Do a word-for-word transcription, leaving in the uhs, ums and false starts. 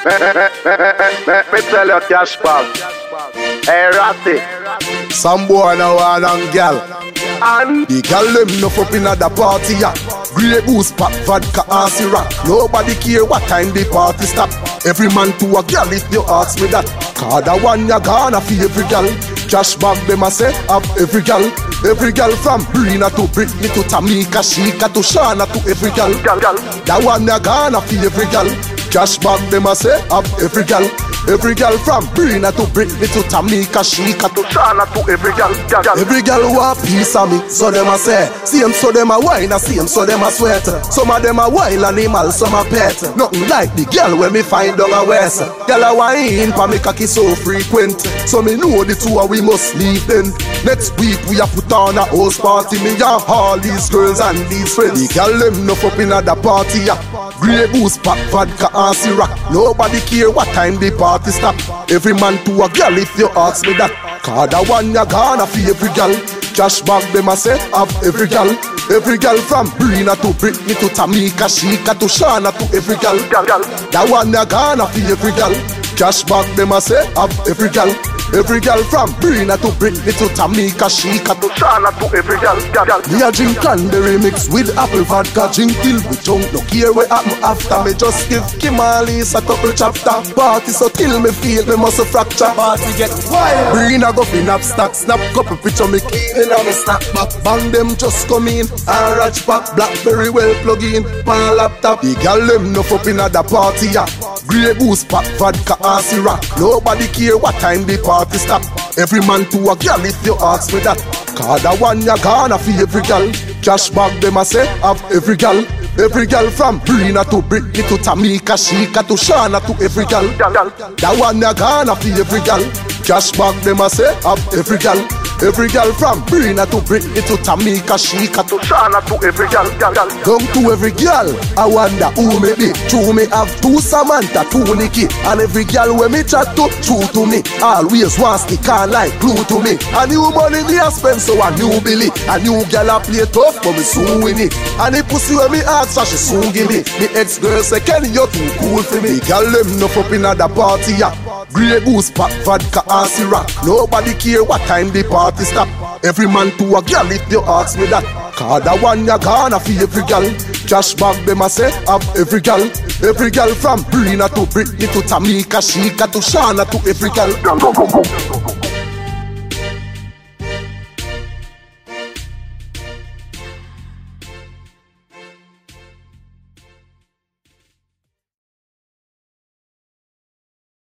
Me tell you, cash bag. Hey, Ratty. Some boy now want a gyal, And the gyal them enough up inna the party ya. Grey goose, pop, vodka and syrup. Nobody care what time the party stop. Every man to a gyal if you ask me that. Cause the one ya gonna feel every gyal. Cash bag them a say up every gyal. Every gyal from Brina to Britney to Tamika, Shika to Shana to every gyal. That one ya gonna feel every gyal. Cash bag them a say up every gyal. Every girl from Brina to Britney to Tamika, Shika to Shana to every girl. Every girl want piece of me, so them a say. See them so them a wine, I see them so them a sweat. Some of them a wild animal, some a pet. Nothing like the girl when me find down a west. Girl a wine pa me cocky so frequent. So me know the two we must leave then. Next week we a put on a house party. Me and all these girls and these friends. The girl them enough up in a the party, yeah. Grey goose, pop, vodka and syrup. Nobody care what time the party stop. Every man to a girl if you ask me that. Cause the one ya gonna feel every girl. Cash bag them a say have every girl. Every girl from Brina to Britney to Tamika, Shika to Shana to every girl. That one ya gonna feel every girl. Cash bag them a say have every girl. Every girl from Brina to Britney to Tamika, Shika to Shana to every girl. Me a drink cranberry mix with apple vodka. Drink till we drunk, no care what happen after. Me just give Kimali a couple chapter. Party so till me feel me muscle fracture. Party get wild. Brina go fin up stack, snap couple picture me clean and me snap back. Bang them just come in, and ratch back. Blackberry well plug in, pan laptop. The girl them no up in a the party ya. Grey goose, pop, vodka and syrup. Nobody care what time the party stop. Every man to a girl if you ask me that. Cause the one ya gonna feel every girl. Cash bag them a say have every girl. Every girl from Brina to Britney to Tamika, Shika to Shana to every girl. That one ya gonna feel every girl. Cash bag them a say have every girl. Every girl from Brina to Britney to Tamika, Shika to Shana to every girl. Come to every girl, I wonder who me be. True me have two Samantha, two Nikki. And every girl when me chat to, true to me. Always want stick on like glue to me. A new money me a spend so a new Billy. A new girl a play tough but me soon win it. And the pussy when me ask so she soon give me. Me ex-girl say Kenny you too cool for me. The girl them enough up in a the party ya. Grey goose, pop, vodka and syrup. Nobody care what time the party stop. Every man to a girl if you ask me that. Cause the one ya gonna feel every girl. Cash bag them a say have every girl. Every girl from Brina to Britney to Tamika, Shika to Shana to every girl.